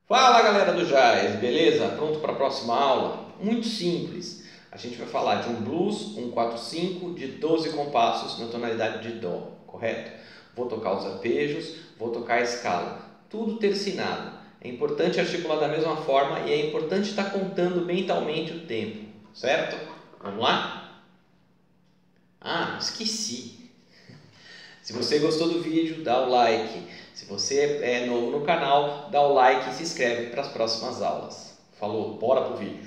Fala galera do Jazz, beleza? Pronto para a próxima aula? Muito simples. A gente vai falar de um blues, um 4/5 de 12 compassos na tonalidade de Dó, correto? Vou tocar os arpejos, vou tocar a escala, tudo tercinado. É importante articular da mesma forma e é importante estar contando mentalmente o tempo, certo? Vamos lá? Ah, esqueci. Se você gostou do vídeo, dá o like. Se você é novo no canal, dá o like e se inscreve para as próximas aulas. Falou, bora pro vídeo.